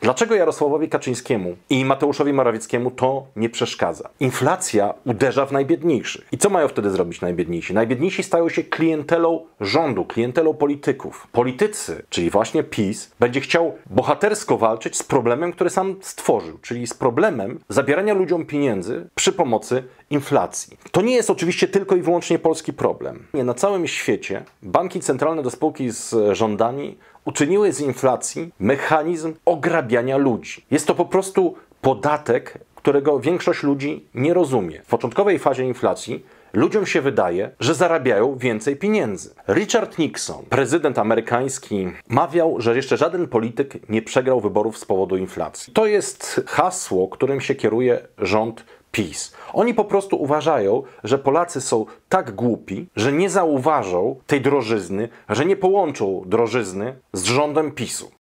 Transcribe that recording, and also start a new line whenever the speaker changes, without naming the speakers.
Dlaczego Jarosławowi Kaczyńskiemu i Mateuszowi Morawieckiemu to nie przeszkadza? Inflacja uderza w najbiedniejszych. I co mają wtedy zrobić najbiedniejsi? Najbiedniejsi stają się klientelą rządu, klientelą polityków. Politycy, czyli właśnie PiS, będzie chciał bohatersko walczyć z problemem, który sam stworzył, czyli z problemem zabierania ludziom pieniędzy przy pomocy inflacji. To nie jest oczywiście tylko i wyłącznie polski problem. Na całym świecie banki centralne do spółki z rządami uczyniły z inflacji mechanizm ograbiania ludzi. Jest to po prostu podatek, którego większość ludzi nie rozumie. W początkowej fazie inflacji ludziom się wydaje, że zarabiają więcej pieniędzy. Richard Nixon, prezydent amerykański, mawiał, że jeszcze żaden polityk nie przegrał wyborów z powodu inflacji. To jest hasło, którym się kieruje rząd PiS. Oni po prostu uważają, że Polacy są tak głupi, że nie zauważą tej drożyzny, że nie połączą drożyzny z rządem PiS-u.